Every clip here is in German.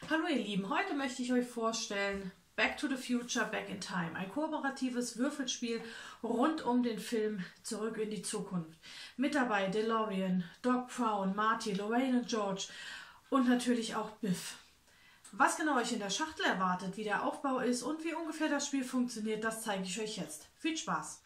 Hallo ihr Lieben, heute möchte ich euch vorstellen Back to the Future, Back in Time. Ein kooperatives Würfelspiel rund um den Film Zurück in die Zukunft. Mit dabei DeLorean, Doc Brown, Marty, Lorraine und George und natürlich auch Biff. Was genau euch in der Schachtel erwartet, wie der Aufbau ist und wie ungefähr das Spiel funktioniert, das zeige ich euch jetzt. Viel Spaß!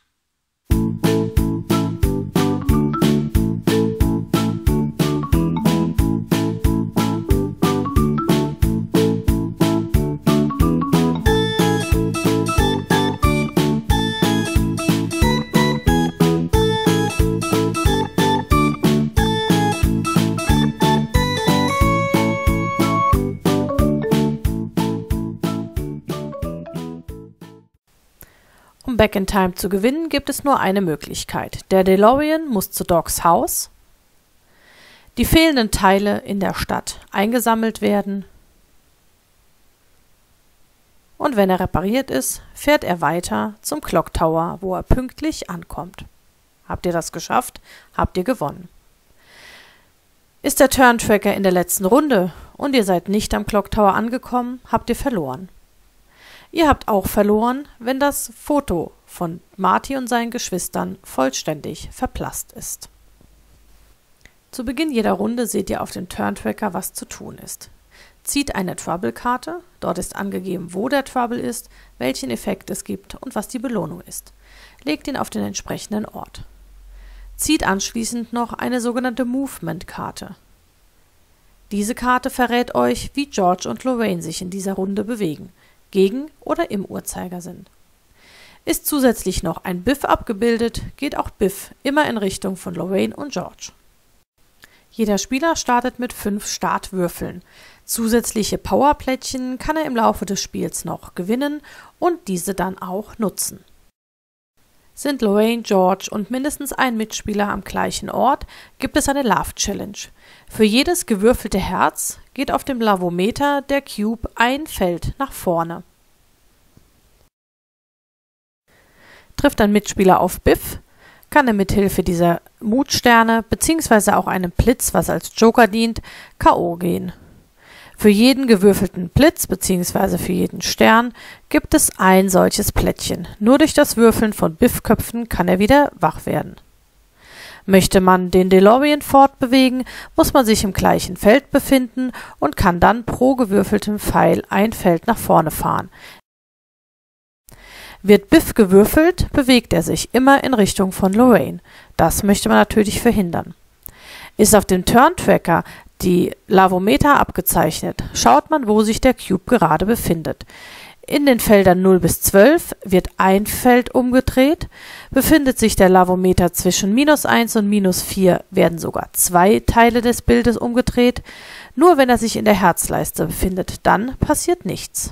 Um Back in Time zu gewinnen, gibt es nur eine Möglichkeit. Der DeLorean muss zu Docs Haus, die fehlenden Teile in der Stadt eingesammelt werden und wenn er repariert ist, fährt er weiter zum Clock Tower, wo er pünktlich ankommt. Habt ihr das geschafft, habt ihr gewonnen. Ist der Turn-Tracker in der letzten Runde und ihr seid nicht am Clock Tower angekommen, habt ihr verloren. Ihr habt auch verloren, wenn das Foto von Marty und seinen Geschwistern vollständig verblasst ist. Zu Beginn jeder Runde seht ihr auf dem Turn-Tracker, was zu tun ist. Zieht eine Trouble-Karte, dort ist angegeben, wo der Trouble ist, welchen Effekt es gibt und was die Belohnung ist. Legt ihn auf den entsprechenden Ort. Zieht anschließend noch eine sogenannte Movement-Karte. Diese Karte verrät euch, wie George und Lorraine sich in dieser Runde bewegen, gegen oder im Uhrzeigersinn. Ist zusätzlich noch ein Biff abgebildet, geht auch Biff immer in Richtung von Lorraine und George. Jeder Spieler startet mit 5 Startwürfeln. Zusätzliche Powerplättchen kann er im Laufe des Spiels noch gewinnen und diese dann auch nutzen. Sind Lorraine, George und mindestens ein Mitspieler am gleichen Ort, gibt es eine Love Challenge. Für jedes gewürfelte Herz geht auf dem Lavometer der Cube ein Feld nach vorne. Trifft ein Mitspieler auf Biff, kann er mithilfe dieser Mutsterne bzw. auch einem Blitz, was als Joker dient, K.O. gehen. Für jeden gewürfelten Blitz bzw. für jeden Stern gibt es ein solches Plättchen. Nur durch das Würfeln von Biff-Köpfen kann er wieder wach werden. Möchte man den DeLorean fortbewegen, muss man sich im gleichen Feld befinden und kann dann pro gewürfeltem Pfeil ein Feld nach vorne fahren. Wird Biff gewürfelt, bewegt er sich immer in Richtung von Lorraine. Das möchte man natürlich verhindern. Ist auf dem Turn-Tracker die Lavometer abgezeichnet, schaut man, wo sich der Cube gerade befindet. In den Feldern 0 bis 12 wird ein Feld umgedreht, befindet sich der Lavometer zwischen -1 und -4, werden sogar 2 Teile des Bildes umgedreht. Nur wenn er sich in der Herzleiste befindet, dann passiert nichts.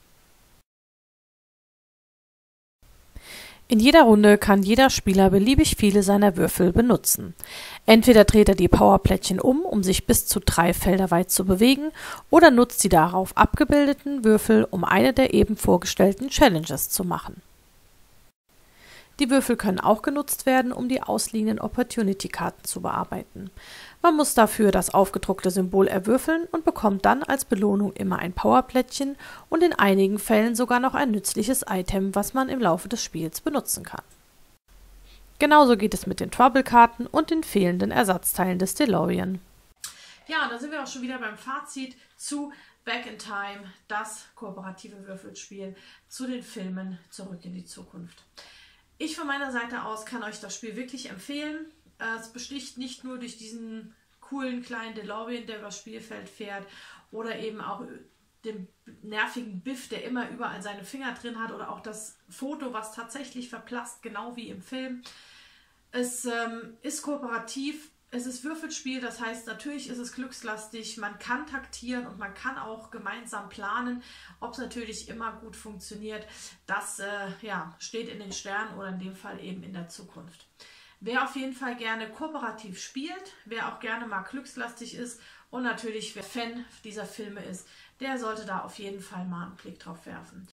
In jeder Runde kann jeder Spieler beliebig viele seiner Würfel benutzen. Entweder dreht er die Powerplättchen um sich bis zu 3 Felder weit zu bewegen, oder nutzt die darauf abgebildeten Würfel, um eine der eben vorgestellten Challenges zu machen. Die Würfel können auch genutzt werden, um die ausliegenden Opportunity-Karten zu bearbeiten. Man muss dafür das aufgedruckte Symbol erwürfeln und bekommt dann als Belohnung immer ein Powerplättchen und in einigen Fällen sogar noch ein nützliches Item, was man im Laufe des Spiels benutzen kann. Genauso geht es mit den Trouble-Karten und den fehlenden Ersatzteilen des DeLorean. Ja, da sind wir auch schon wieder beim Fazit zu Back in Time, das kooperative Würfelspiel zu den Filmen Zurück in die Zukunft. Ich von meiner Seite aus kann euch das Spiel wirklich empfehlen. Es besticht nicht nur durch diesen coolen kleinen DeLorean, der übers Spielfeld fährt, oder eben auch den nervigen Biff, der immer überall seine Finger drin hat, oder auch das Foto, was tatsächlich verblasst, genau wie im Film. Es ist kooperativ, es ist Würfelspiel, das heißt, natürlich ist es glückslastig, man kann taktieren und man kann auch gemeinsam planen. Ob es natürlich immer gut funktioniert, das ja, steht in den Sternen oder in dem Fall eben in der Zukunft. Wer auf jeden Fall gerne kooperativ spielt, wer auch gerne mal glückslastig ist und natürlich wer Fan dieser Filme ist, der sollte da auf jeden Fall mal einen Blick drauf werfen.